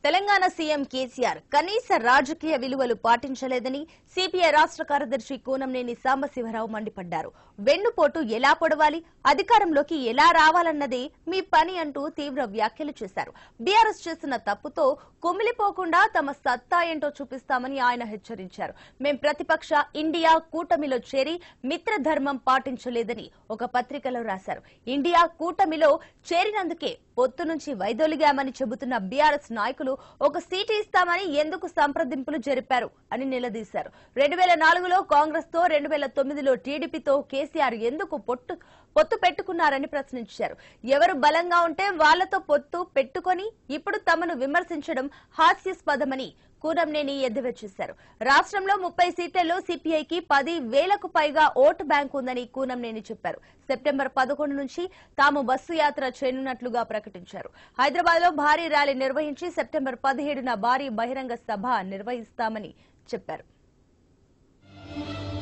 Telangana CM KCR కనీస రాజకీయ విలువలు పాటించలేదని సిపిఐ రాష్ట్ర కార్యదర్శి కూనంనేని సాంబశివరావు మండిపడ్డారు. వెన్నుపోటు ఎలా పొడవాలి, అధికారంలోకి ఎలా రావాలన్నదే మీ పని అంటూ తీవ్ర వ్యాఖ్యలు చేశారు. బీఆర్ఎస్ చేసిన తప్పుతో కుమిలిపోకుండా తమ సత్తా ఏంటో చూపిస్తామని ఆయన హెచ్చరించారు. మేం ప్రతిపక్ష ఇండియా కూటమిలో చేరి మిత్రధర్మం పాటించలేదని ఒక పత్రికలో రాశారు. ఇండియా కూటమిలో చేరినందుకే పొత్తు నుంచి వైదొలిగామని చెబుతున్న బీఆర్ఎస్ నాయకులు ఒక సీటు ఇస్తామని ఎందుకు సంప్రదింపులు జరిపారు అని నిలదీశారు. 2004లో కాంగ్రెస్ తో 2009లో టీడీపీతో కేసీఆర్ ఎందుకు పొత్తు పెట్టుకున్నారని ప్రశ్నించారు. ఎవరు బలంగా ఉంటే వాళ్లతో పొత్తు పెట్టుకుని ఇప్పుడు తమను విమర్శించడం హాస్యాస్పదమని కూనంనేని ఎద్దేవా చేశారు. రాష్ట్రంలో 30 సీట్లలో సిపిఐకి 10,000కు పైగా ఓటు బ్యాంకు ఉందని కూనంనేని చెప్పారు. సెప్టెంబర్ 11 నుంచి తాము బస్సు యాత్ర చేయనున్నట్లుగా ప్రకటించారు. హైదరాబాద్ లో భారీ ర్యాలీ నిర్వహించి సెప్టెంబర్ 17న భారీ బహిరంగ సభ నిర్వహిస్తామని చెప్పారు.